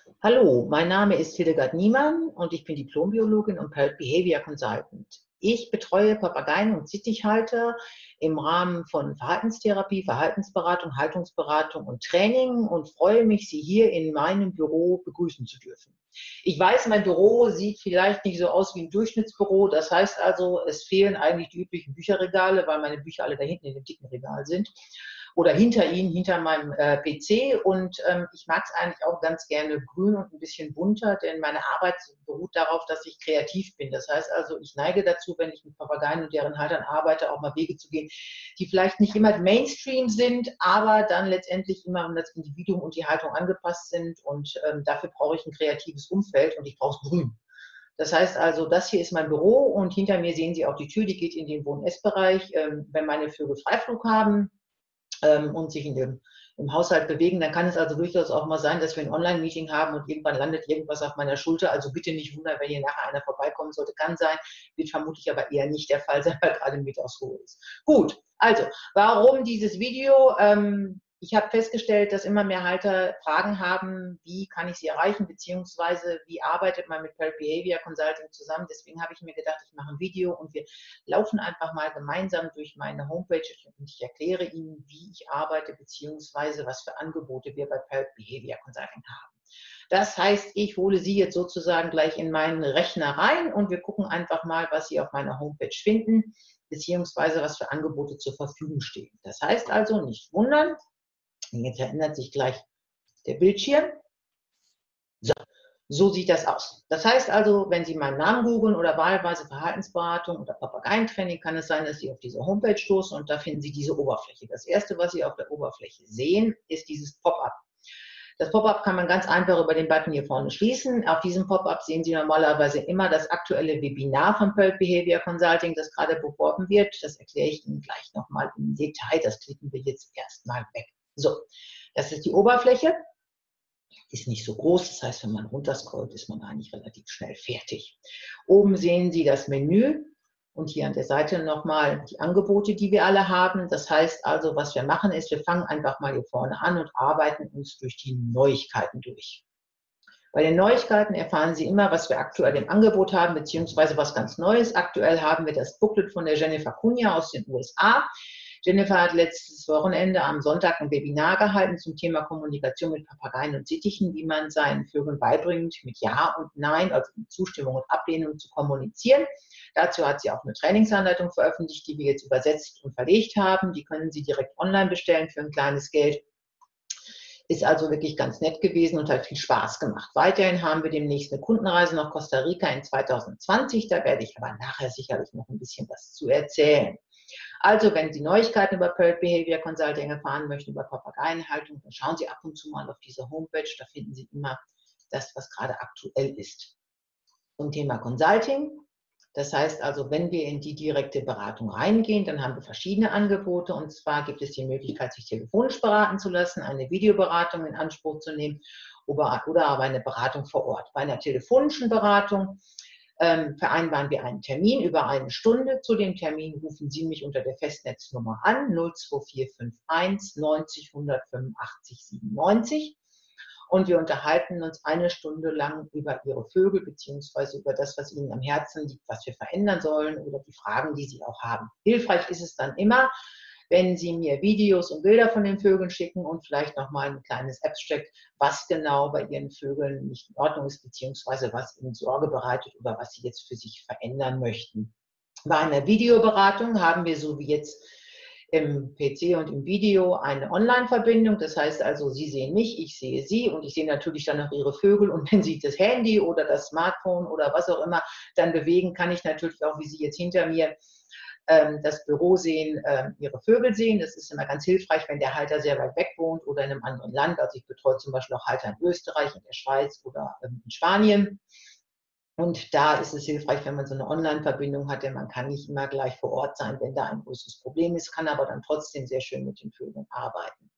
Hallo, mein Name ist Hildegard Niemann und ich bin Diplombiologin und Parrot Behavior Consultant. Ich betreue Papageien und Sittichhalter im Rahmen von Verhaltenstherapie, Verhaltensberatung, Haltungsberatung und Training und freue mich, Sie hier in meinem Büro begrüßen zu dürfen. Ich weiß, mein Büro sieht vielleicht nicht so aus wie ein Durchschnittsbüro. Das heißt also, es fehlen eigentlich die üblichen Bücherregale, weil meine Bücher alle da hinten in dem dicken Regal sind oder hinter Ihnen, hinter meinem PC. Und ich mag es eigentlich auch ganz gerne grün und ein bisschen bunter, denn meine Arbeit beruht darauf, dass ich kreativ bin. Das heißt also, ich neige dazu, wenn ich mit Papageien und deren Haltern arbeite, auch mal Wege zu gehen, die vielleicht nicht immer Mainstream sind, aber dann letztendlich immer an das Individuum und die Haltung angepasst sind. Und dafür brauche ich ein kreatives Umfeld und ich brauche es grün. Das heißt also, das hier ist mein Büro und hinter mir sehen Sie auch die Tür, die geht in den Wohn-Ess-Bereich. Wenn meine Vögel Freiflug haben, und sich im Haushalt bewegen, dann kann es also durchaus auch mal sein, dass wir ein Online-Meeting haben und irgendwann landet irgendwas auf meiner Schulter. Also bitte nicht wundern, wenn hier nachher einer vorbeikommen sollte. Kann sein, wird vermutlich aber eher nicht der Fall sein, weil gerade Mittagsruhe ist. Gut, also warum dieses Video? Ich habe festgestellt, dass immer mehr Halter Fragen haben, wie kann ich sie erreichen, beziehungsweise wie arbeitet man mit Parrot Behavior Consulting zusammen. Deswegen habe ich mir gedacht, ich mache ein Video und wir laufen einfach mal gemeinsam durch meine Homepage und ich erkläre Ihnen, wie ich arbeite, beziehungsweise was für Angebote wir bei Parrot Behavior Consulting haben. Das heißt, ich hole Sie jetzt sozusagen gleich in meinen Rechner rein und wir gucken einfach mal, was Sie auf meiner Homepage finden, beziehungsweise was für Angebote zur Verfügung stehen. Das heißt also, nicht wundern, jetzt verändert sich gleich der Bildschirm. So sieht das aus. Das heißt also, wenn Sie meinen Namen googeln oder wahlweise Verhaltensberatung oder Papageientraining, kann es sein, dass Sie auf diese Homepage stoßen und da finden Sie diese Oberfläche. Das erste, was Sie auf der Oberfläche sehen, ist dieses Pop-up. Das Pop-up kann man ganz einfach über den Button hier vorne schließen. Auf diesem Pop-up sehen Sie normalerweise immer das aktuelle Webinar von Parrot Behavior Consulting, das gerade beworben wird. Das erkläre ich Ihnen gleich nochmal im Detail. Das klicken wir jetzt erstmal weg. So, das ist die Oberfläche. Ist nicht so groß, das heißt, wenn man runterscrollt, ist man eigentlich relativ schnell fertig. Oben sehen Sie das Menü und hier an der Seite nochmal die Angebote, die wir alle haben. Das heißt also, was wir machen ist, wir fangen einfach mal hier vorne an und arbeiten uns durch die Neuigkeiten durch. Bei den Neuigkeiten erfahren Sie immer, was wir aktuell im Angebot haben, beziehungsweise was ganz Neues. Aktuell haben wir das Booklet von der Jennifer Cunha aus den USA. Jennifer hat letztes Wochenende am Sonntag ein Webinar gehalten zum Thema Kommunikation mit Papageien und Sittichen, wie man seinen Vögeln beibringt, mit Ja und Nein, also mit Zustimmung und Ablehnung zu kommunizieren. Dazu hat sie auch eine Trainingsanleitung veröffentlicht, die wir jetzt übersetzt und verlegt haben. Die können Sie direkt online bestellen für ein kleines Geld. Ist also wirklich ganz nett gewesen und hat viel Spaß gemacht. Weiterhin haben wir demnächst eine Kundenreise nach Costa Rica in 2020. Da werde ich aber nachher sicherlich noch ein bisschen was zu erzählen. Also, wenn Sie Neuigkeiten über Parrot Behavior Consulting erfahren möchten, über Papageienhaltung, dann schauen Sie ab und zu mal auf diese Homepage. Da finden Sie immer das, was gerade aktuell ist. Zum Thema Consulting. Das heißt also, wenn wir in die direkte Beratung reingehen, dann haben wir verschiedene Angebote. Und zwar gibt es die Möglichkeit, sich telefonisch beraten zu lassen, eine Videoberatung in Anspruch zu nehmen oder aber eine Beratung vor Ort. Bei einer telefonischen Beratung vereinbaren wir einen Termin über eine Stunde. Zu dem Termin rufen Sie mich unter der Festnetznummer an, 02451 90 185 97. Und wir unterhalten uns eine Stunde lang über Ihre Vögel beziehungsweise über das, was Ihnen am Herzen liegt, was wir verändern sollen oder die Fragen, die Sie auch haben. Hilfreich ist es dann immer, wenn Sie mir Videos und Bilder von den Vögeln schicken und vielleicht nochmal ein kleines Abstract, was genau bei Ihren Vögeln nicht in Ordnung ist, beziehungsweise was Ihnen Sorge bereitet oder was Sie jetzt für sich verändern möchten. Bei einer Videoberatung haben wir, so wie jetzt im PC und im Video, eine Online-Verbindung. Das heißt also, Sie sehen mich, ich sehe Sie und ich sehe natürlich dann auch Ihre Vögel. Und wenn Sie das Handy oder das Smartphone oder was auch immer dann bewegen, kann ich natürlich auch, wie Sie jetzt hinter mir das Büro sehen, Ihre Vögel sehen. Das ist immer ganz hilfreich, wenn der Halter sehr weit weg wohnt oder in einem anderen Land. Also ich betreue zum Beispiel auch Halter in Österreich, in der Schweiz oder in Spanien. Und da ist es hilfreich, wenn man so eine Online-Verbindung hat, denn man kann nicht immer gleich vor Ort sein, wenn da ein großes Problem ist, kann aber dann trotzdem sehr schön mit den Vögeln arbeiten.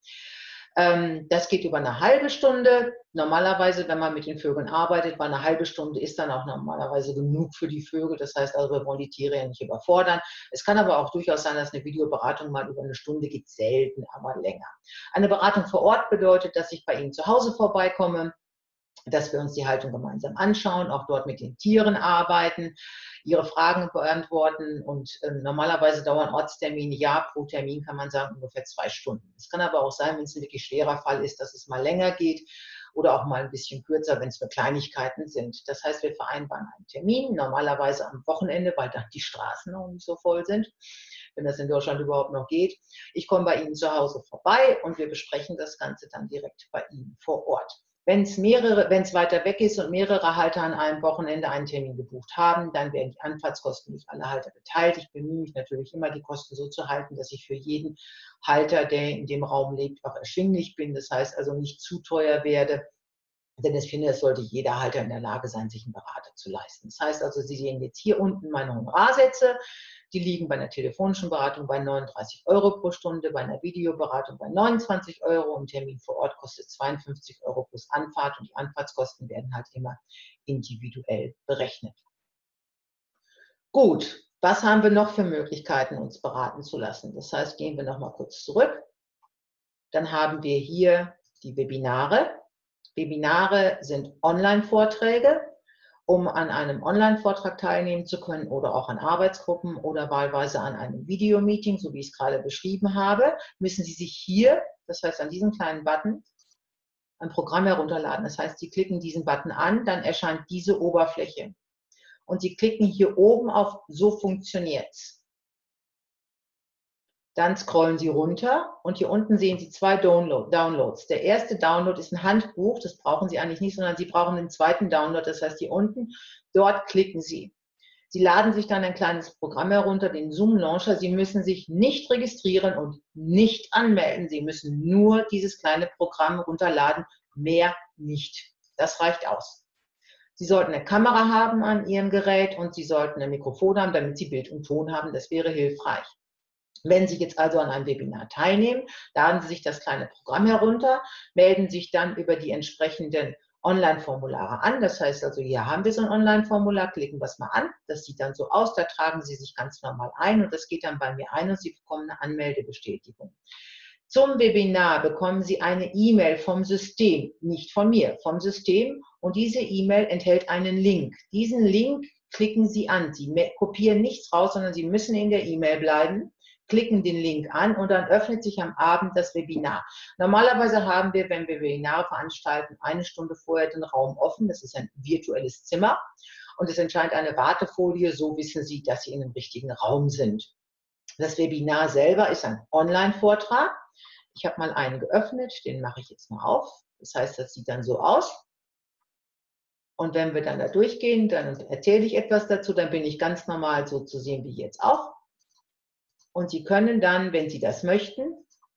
Das geht über eine halbe Stunde. Normalerweise, wenn man mit den Vögeln arbeitet, weil eine halbe Stunde ist dann auch normalerweise genug für die Vögel. Das heißt also, wir wollen die Tiere ja nicht überfordern. Es kann aber auch durchaus sein, dass eine Videoberatung mal über eine Stunde geht, selten, aber länger. Eine Beratung vor Ort bedeutet, dass ich bei Ihnen zu Hause vorbeikomme. dass wir uns die Haltung gemeinsam anschauen, auch dort mit den Tieren arbeiten, ihre Fragen beantworten und normalerweise dauern Ortstermine, ja, pro Termin kann man sagen ungefähr 2 Stunden. Es kann aber auch sein, wenn es ein wirklich schwerer Fall ist, dass es mal länger geht oder auch mal ein bisschen kürzer, wenn es nur Kleinigkeiten sind. Das heißt, wir vereinbaren einen Termin, normalerweise am Wochenende, weil dann die Straßen noch nicht so voll sind, wenn das in Deutschland überhaupt noch geht. Ich komme bei Ihnen zu Hause vorbei und wir besprechen das Ganze dann direkt bei Ihnen vor Ort. Wenn es weiter weg ist und mehrere Halter an einem Wochenende einen Termin gebucht haben, dann werden die Anfahrtskosten nicht alle Halter geteilt. Ich bemühe mich natürlich immer, die Kosten so zu halten, dass ich für jeden Halter, der in dem Raum lebt, auch erschwinglich bin. Das heißt also nicht zu teuer werde, denn ich finde, es sollte jeder Halter in der Lage sein, sich einen Berater zu leisten. Das heißt also, Sie sehen jetzt hier unten meine Honorarsätze. Die liegen bei einer telefonischen Beratung bei 39 € pro Stunde, bei einer Videoberatung bei 29 €. Ein Termin vor Ort kostet 52 € plus Anfahrt und die Anfahrtskosten werden halt immer individuell berechnet. Gut, was haben wir noch für Möglichkeiten, uns beraten zu lassen? Das heißt, gehen wir noch mal kurz zurück. Dann haben wir hier die Webinare. Webinare sind Online-Vorträge. Um an einem Online-Vortrag teilnehmen zu können oder auch an Arbeitsgruppen oder wahlweise an einem Videomeeting, so wie ich es gerade beschrieben habe, müssen Sie sich hier, das heißt an diesem kleinen Button, ein Programm herunterladen. Das heißt, Sie klicken diesen Button an, dann erscheint diese Oberfläche. Und Sie klicken hier oben auf So funktioniert's. Dann scrollen Sie runter und hier unten sehen Sie 2 Downloads. Der erste Download ist ein Handbuch, das brauchen Sie eigentlich nicht, sondern Sie brauchen den zweiten Download, das heißt hier unten, dort klicken Sie. Sie laden sich dann ein kleines Programm herunter, den Zoom Launcher. Sie müssen sich nicht registrieren und nicht anmelden. Sie müssen nur dieses kleine Programm runterladen, mehr nicht. Das reicht aus. Sie sollten eine Kamera haben an Ihrem Gerät und Sie sollten ein Mikrofon haben, damit Sie Bild und Ton haben. Das wäre hilfreich. Wenn Sie jetzt also an einem Webinar teilnehmen, laden Sie sich das kleine Programm herunter, melden sich dann über die entsprechenden Online-Formulare an. Das heißt also, hier haben wir so ein Online-Formular, klicken wir es mal an. Das sieht dann so aus, da tragen Sie sich ganz normal ein und das geht dann bei mir ein und Sie bekommen eine Anmeldebestätigung. Zum Webinar bekommen Sie eine E-Mail vom System, nicht von mir, vom System und diese E-Mail enthält einen Link. Diesen Link klicken Sie an. Sie kopieren nichts raus, sondern Sie müssen in der E-Mail bleiben. Klicken den Link an und dann öffnet sich am Abend das Webinar. Normalerweise haben wir, wenn wir Webinare veranstalten, 1 Stunde vorher den Raum offen. Das ist ein virtuelles Zimmer und es erscheint eine Wartefolie. So wissen Sie, dass Sie in dem richtigen Raum sind. Das Webinar selber ist ein Online-Vortrag. Ich habe mal einen geöffnet, den mache ich jetzt mal auf. Das heißt, das sieht dann so aus. Und wenn wir dann da durchgehen, dann erzähle ich etwas dazu. Dann bin ich ganz normal so zu sehen wie jetzt auch. Und Sie können dann, wenn Sie das möchten,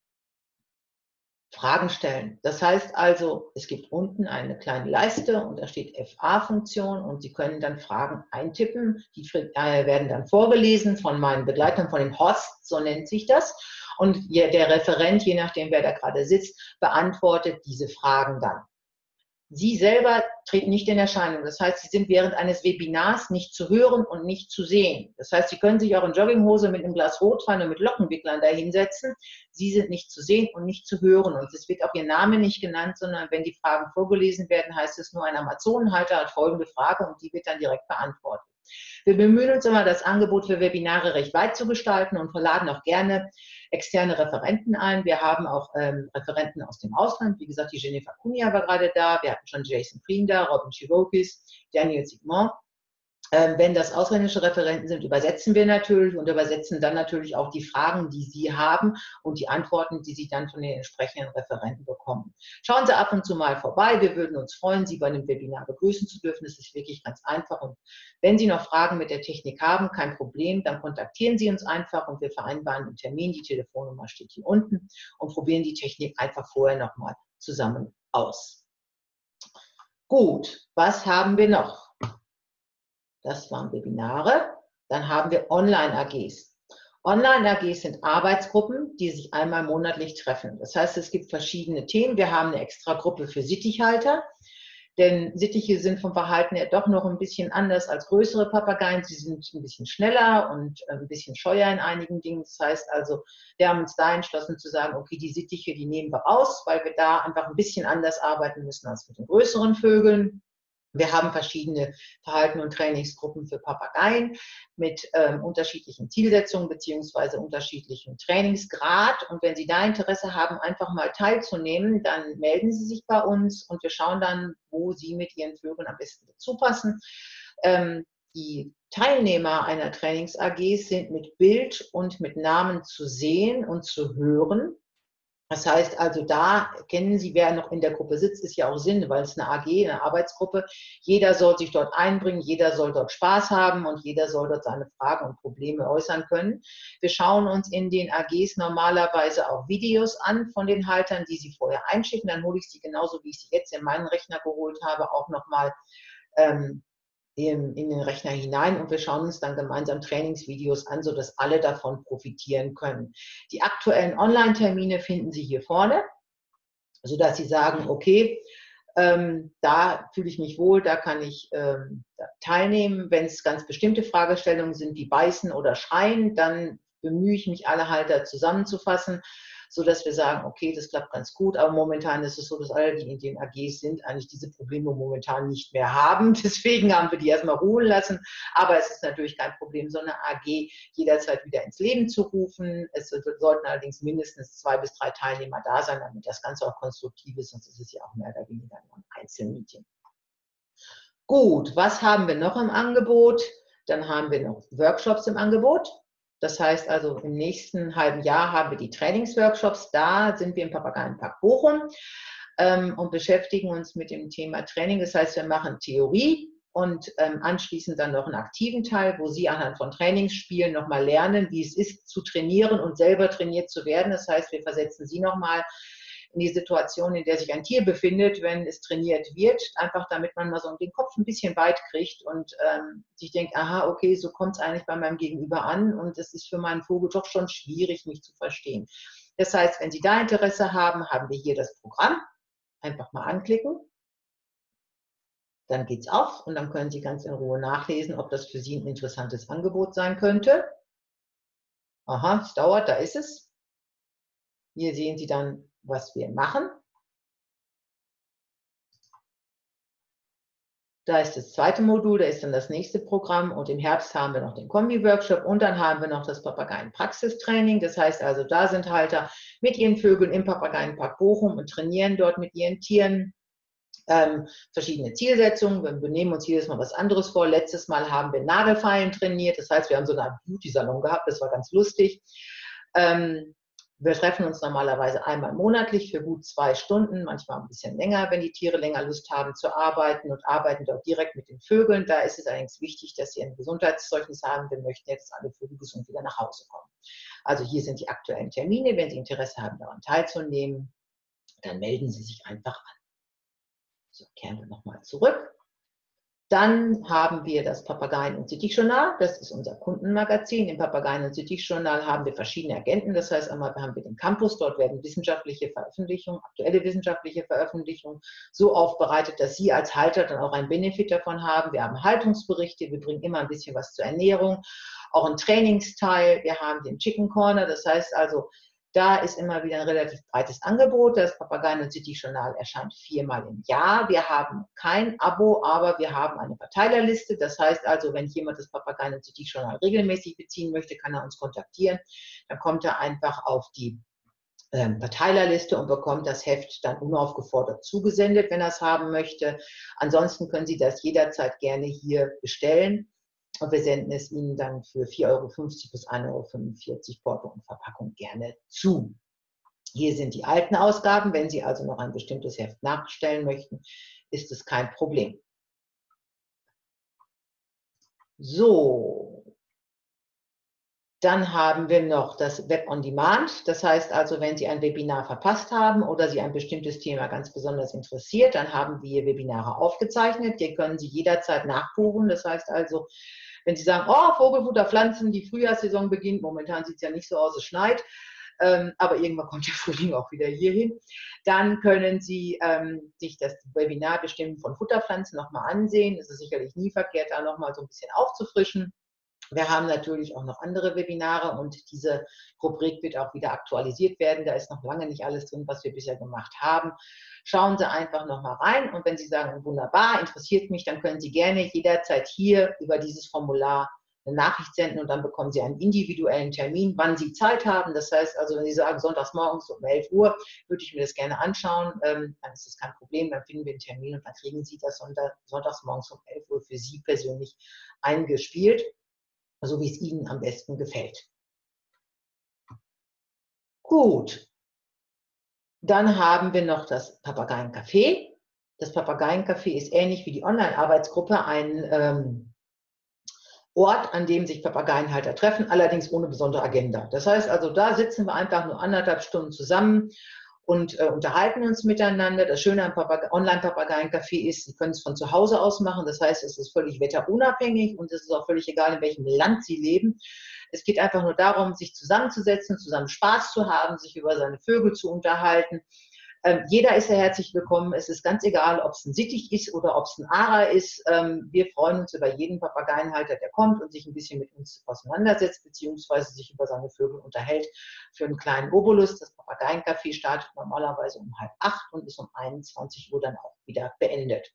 Fragen stellen. Das heißt also, es gibt unten eine kleine Leiste und da steht FA-Funktion und Sie können dann Fragen eintippen. Die werden dann vorgelesen von meinen Begleitern, von den Hosts, so nennt sich das. Und der Referent, je nachdem wer da gerade sitzt, beantwortet diese Fragen dann. Sie selber treten nicht in Erscheinung. Das heißt, Sie sind während eines Webinars nicht zu hören und nicht zu sehen. Das heißt, Sie können sich auch in Jogginghose mit einem Glas Rotwein und mit Lockenwicklern da hinsetzen. Sie sind nicht zu sehen und nicht zu hören. Und es wird auch Ihr Name nicht genannt, sondern wenn die Fragen vorgelesen werden, heißt es nur, ein Amazonenhalter hat folgende Frage und die wird dann direkt beantwortet. Wir bemühen uns immer, das Angebot für Webinare recht weit zu gestalten und verladen auch gerne externe Referenten ein. Wir haben auch Referenten aus dem Ausland. Wie gesagt, die Jennifer Cunha war gerade da. Wir hatten schon Jason Green da, Robin Chivokis, Daniel Sigmund. Wenn das ausländische Referenten sind, übersetzen wir natürlich und übersetzen dann natürlich auch die Fragen, die Sie haben und die Antworten, die Sie dann von den entsprechenden Referenten bekommen. Schauen Sie ab und zu mal vorbei. Wir würden uns freuen, Sie bei einem Webinar begrüßen zu dürfen. Es ist wirklich ganz einfach. Und wenn Sie noch Fragen mit der Technik haben, kein Problem, dann kontaktieren Sie uns einfach und wir vereinbaren einen Termin. Die Telefonnummer steht hier unten und probieren die Technik einfach vorher nochmal zusammen aus. Gut, was haben wir noch? Das waren Webinare. Dann haben wir Online-AGs. Online-AGs sind Arbeitsgruppen, die sich einmal monatlich treffen. Das heißt, es gibt verschiedene Themen. Wir haben eine extra Gruppe für Sittichhalter. Denn Sittiche sind vom Verhalten her doch noch ein bisschen anders als größere Papageien. Sie sind ein bisschen schneller und ein bisschen scheuer in einigen Dingen. Das heißt also, wir haben uns da entschlossen zu sagen, okay, die Sittiche, die nehmen wir raus, weil wir da einfach ein bisschen anders arbeiten müssen als mit den größeren Vögeln. Wir haben verschiedene Verhalten- und Trainingsgruppen für Papageien mit unterschiedlichen Zielsetzungen beziehungsweise unterschiedlichem Trainingsgrad. Und wenn Sie da Interesse haben, einfach mal teilzunehmen, dann melden Sie sich bei uns und wir schauen dann, wo Sie mit Ihren Vögeln am besten dazu passen. Die Teilnehmer einer Trainings-AG sind mit Bild und mit Namen zu sehen und zu hören. Das heißt also, da kennen Sie, wer noch in der Gruppe sitzt, ist ja auch Sinn, weil es eine AG, eine Arbeitsgruppe. Jeder soll sich dort einbringen, jeder soll dort Spaß haben und jeder soll dort seine Fragen und Probleme äußern können. Wir schauen uns in den AGs normalerweise auch Videos an von den Haltern, die Sie vorher einschicken. Dann hole ich sie genauso, wie ich sie jetzt in meinen Rechner geholt habe, auch nochmal in den Rechner hinein und wir schauen uns dann gemeinsam Trainingsvideos an, sodass alle davon profitieren können. Die aktuellen Online-Termine finden Sie hier vorne, sodass Sie sagen, okay, da fühle ich mich wohl, da kann ich teilnehmen. Wenn es ganz bestimmte Fragestellungen sind, wie beißen oder schreien, dann bemühe ich mich, alle Halter zusammenzufassen, sodass wir sagen, okay, das klappt ganz gut, aber momentan ist es so, dass alle, die in den AGs sind, eigentlich diese Probleme momentan nicht mehr haben. Deswegen haben wir die erstmal ruhen lassen, aber es ist natürlich kein Problem, so eine AG jederzeit wieder ins Leben zu rufen. Es sollten allerdings mindestens 2 bis 3 Teilnehmer da sein, damit das Ganze auch konstruktiv ist, sonst ist es ja auch mehr oder weniger nur ein Einzelmeeting. Gut, was haben wir noch im Angebot? Dann haben wir noch Workshops im Angebot. Das heißt also, im nächsten halben Jahr haben wir die Trainingsworkshops. Da sind wir im Papageienpark Bochum und beschäftigen uns mit dem Thema Training. Das heißt, wir machen Theorie und anschließend dann noch einen aktiven Teil, wo Sie anhand von Trainingsspielen nochmal lernen, wie es ist, zu trainieren und selber trainiert zu werden. Das heißt, wir versetzen Sie nochmal in die Situation, in der sich ein Tier befindet, wenn es trainiert wird, einfach damit man mal so den Kopf ein bisschen weit kriegt und sich denkt, aha, okay, so kommt es eigentlich bei meinem Gegenüber an und es ist für meinen Vogel doch schon schwierig, mich zu verstehen. Das heißt, wenn Sie da Interesse haben, haben wir hier das Programm. Einfach mal anklicken. Dann geht es auf und dann können Sie ganz in Ruhe nachlesen, ob das für Sie ein interessantes Angebot sein könnte. Aha, es dauert, da ist es. Hier sehen Sie dann, was wir machen. Da ist das zweite Modul, da ist dann das nächste Programm und im Herbst haben wir noch den Kombi-Workshop und dann haben wir noch das Papageien-Praxistraining. Das heißt also, da sind Halter mit ihren Vögeln im Papageienpark Bochum und trainieren dort mit ihren Tieren verschiedene Zielsetzungen. Wir nehmen uns jedes Mal was anderes vor. Letztes Mal haben wir Nagelfeilen trainiert. Das heißt, wir haben so eine Art Beauty-Salon gehabt. Das war ganz lustig. Wir treffen uns normalerweise einmal monatlich für gut 2 Stunden, manchmal ein bisschen länger, wenn die Tiere länger Lust haben zu arbeiten und arbeiten dort direkt mit den Vögeln. Da ist es allerdings wichtig, dass sie ein Gesundheitszeugnis haben. Wir möchten jetzt alle Vögel gesund wieder nach Hause kommen. Also hier sind die aktuellen Termine. Wenn Sie Interesse haben, daran teilzunehmen, dann melden Sie sich einfach an. So, kehren wir nochmal zurück. Dann haben wir das Papageien- und Sittich-Journal. Das ist unser Kundenmagazin. Im Papageien- und Sittich-Journal haben wir verschiedene Agenten. Das heißt, einmal haben wir den Campus. Dort werden wissenschaftliche Veröffentlichungen, aktuelle wissenschaftliche Veröffentlichungen so aufbereitet, dass Sie als Halter dann auch einen Benefit davon haben. Wir haben Haltungsberichte. Wir bringen immer ein bisschen was zur Ernährung. Auch ein Trainingsteil. Wir haben den Chicken Corner. Das heißt also, da ist immer wieder ein relativ breites Angebot. Das Papageien- und Sittich-Journal erscheint 4-mal im Jahr. Wir haben kein Abo, aber wir haben eine Verteilerliste. Das heißt also, wenn jemand das Papageien- und Sittich-Journal regelmäßig beziehen möchte, kann er uns kontaktieren. Dann kommt er einfach auf die Verteilerliste und bekommt das Heft dann unaufgefordert zugesendet, wenn er es haben möchte. Ansonsten können Sie das jederzeit gerne hier bestellen. Und wir senden es Ihnen dann für 4,50 € bis 1,45 € Porto und Verpackung gerne zu. Hier sind die alten Ausgaben. Wenn Sie also noch ein bestimmtes Heft nachstellen möchten, ist es kein Problem. So, dann haben wir noch das Web on Demand. Das heißt also, wenn Sie ein Webinar verpasst haben oder Sie ein bestimmtes Thema ganz besonders interessiert, dann haben wir Webinare aufgezeichnet. Die können Sie jederzeit nachbuchen. Das heißt also, wenn Sie sagen, oh, Vogelfutterpflanzen, die Frühjahrssaison beginnt, momentan sieht es ja nicht so aus, es schneit, aber irgendwann kommt der Frühling auch wieder hierhin. Dann können Sie sich das Webinar Bestimmen von Futterpflanzen nochmal ansehen. Es ist sicherlich nie verkehrt, da nochmal so ein bisschen aufzufrischen. Wir haben natürlich auch noch andere Webinare und diese Rubrik wird auch wieder aktualisiert werden. Da ist noch lange nicht alles drin, was wir bisher gemacht haben. Schauen Sie einfach nochmal rein und wenn Sie sagen, wunderbar, interessiert mich, dann können Sie gerne jederzeit hier über dieses Formular eine Nachricht senden und dann bekommen Sie einen individuellen Termin, wann Sie Zeit haben. Das heißt also, wenn Sie sagen, sonntags morgens um 11 Uhr, würde ich mir das gerne anschauen, dann ist das kein Problem, dann finden wir einen Termin und dann kriegen Sie das sonntags morgens um 11 Uhr für Sie persönlich eingespielt, so wie es Ihnen am besten gefällt. Gut, dann haben wir noch das Papageiencafé. Das Papageiencafé ist ähnlich wie die Online-Arbeitsgruppe ein Ort, an dem sich Papageienhalter treffen, allerdings ohne besondere Agenda. Das heißt also, da sitzen wir einfach nur 1,5 Stunden zusammen und unterhalten uns miteinander. Das Schöne am Online-Papageiencafé ist, Sie können es von zu Hause aus machen. Das heißt, es ist völlig wetterunabhängig und es ist auch völlig egal, in welchem Land Sie leben. Es geht einfach nur darum, sich zusammenzusetzen, zusammen Spaß zu haben, sich über seine Vögel zu unterhalten. Jeder ist ja herzlich willkommen. Es ist ganz egal, ob es ein Sittich ist oder ob es ein Ara ist. Wir freuen uns über jeden Papageienhalter, der kommt und sich ein bisschen mit uns auseinandersetzt, beziehungsweise sich über seine Vögel unterhält für einen kleinen Obolus. Das Papageiencafé startet normalerweise um 7:30 und ist um 21 Uhr dann auch wieder beendet.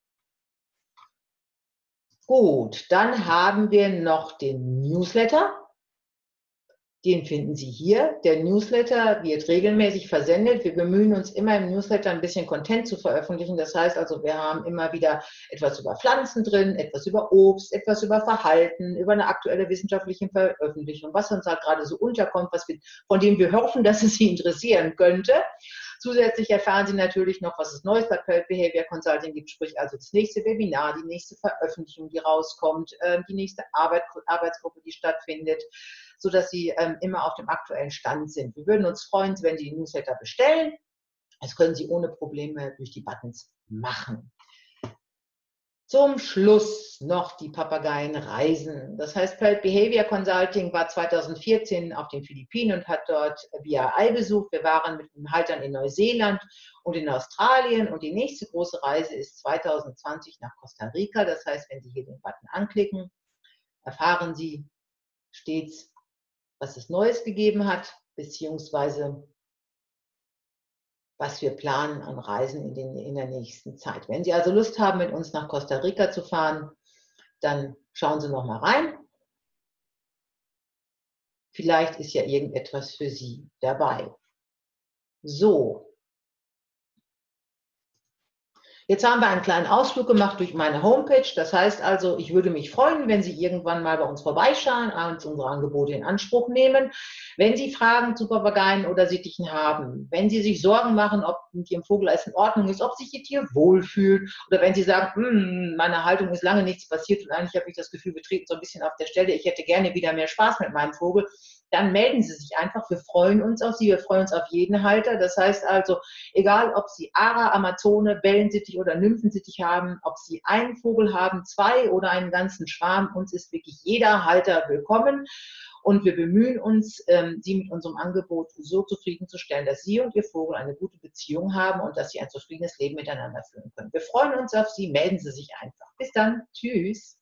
Gut, dann haben wir noch den Newsletter. Den finden Sie hier. Der Newsletter wird regelmäßig versendet. Wir bemühen uns immer im Newsletter ein bisschen Content zu veröffentlichen. Das heißt also, wir haben immer wieder etwas über Pflanzen drin, etwas über Obst, etwas über Verhalten, über eine aktuelle wissenschaftliche Veröffentlichung, was uns halt gerade so unterkommt, von dem wir hoffen, dass es Sie interessieren könnte. Zusätzlich erfahren Sie natürlich noch, was es Neues bei Pelt Behavior Consulting gibt, sprich also das nächste Webinar, die nächste Veröffentlichung, die rauskommt, die nächste Arbeitsgruppe, die stattfindet, sodass Sie immer auf dem aktuellen Stand sind. Wir würden uns freuen, wenn Sie die Newsletter bestellen. Das können Sie ohne Probleme durch die Buttons machen. Zum Schluss noch die Papageienreisen. Das heißt, Pelt Behavior Consulting war 2014 auf den Philippinen und hat dort BAI besucht. Wir waren mit den Haltern in Neuseeland und in Australien und die nächste große Reise ist 2020 nach Costa Rica. Das heißt, wenn Sie hier den Button anklicken, erfahren Sie stets, was es Neues gegeben hat, beziehungsweise was wir planen an Reisen in der nächsten Zeit. Wenn Sie also Lust haben, mit uns nach Costa Rica zu fahren, dann schauen Sie noch mal rein. Vielleicht ist ja irgendetwas für Sie dabei. So. Jetzt haben wir einen kleinen Ausflug gemacht durch meine Homepage. Das heißt also, ich würde mich freuen, wenn Sie irgendwann mal bei uns vorbeischauen und unsere Angebote in Anspruch nehmen. Wenn Sie Fragen zu Papageien oder Sittichen haben, wenn Sie sich Sorgen machen, ob mit Ihrem Vogel alles in Ordnung ist, ob sich Ihr Tier wohlfühlt oder wenn Sie sagen, meiner Haltung ist lange nichts passiert und eigentlich habe ich das Gefühl, wir treten so ein bisschen auf der Stelle, ich hätte gerne wieder mehr Spaß mit meinem Vogel, dann melden Sie sich einfach. Wir freuen uns auf Sie, wir freuen uns auf jeden Halter. Das heißt also, egal ob Sie Ara, Amazone, Wellensittich oder Nymphensittich haben, ob Sie einen Vogel haben, 2 oder einen ganzen Schwarm, uns ist wirklich jeder Halter willkommen. Und wir bemühen uns, Sie mit unserem Angebot so zufriedenzustellen, dass Sie und Ihr Vogel eine gute Beziehung haben und dass Sie ein zufriedenes Leben miteinander führen können. Wir freuen uns auf Sie, melden Sie sich einfach. Bis dann, tschüss.